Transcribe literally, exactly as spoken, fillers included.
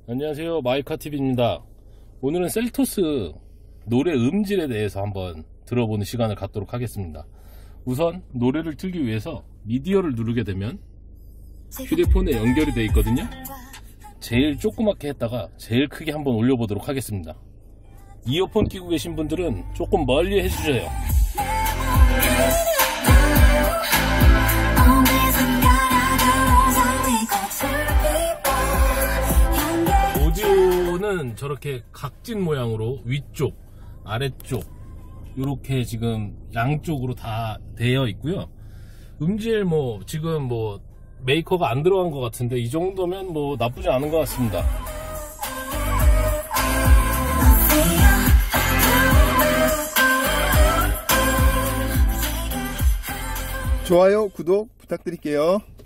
안녕하세요, 마이카티비입니다. 오늘은 셀토스 노래 음질에 대해서 한번 들어보는 시간을 갖도록 하겠습니다. 우선 노래를 틀기 위해서 미디어를 누르게 되면 휴대폰에 연결이 되어 있거든요. 제일 조그맣게 했다가 제일 크게 한번 올려보도록 하겠습니다. 이어폰 끼고 계신 분들은 조금 멀리 해주세요. 오디오는 저렇게 각진 모양으로 위쪽, 아래쪽 이렇게 지금 양쪽으로 다 되어 있고요. 음질 뭐 지금 뭐 메이커가 안 들어간 것 같은데 이 정도면 뭐 나쁘지 않은 것 같습니다. 좋아요, 구독 부탁드릴게요.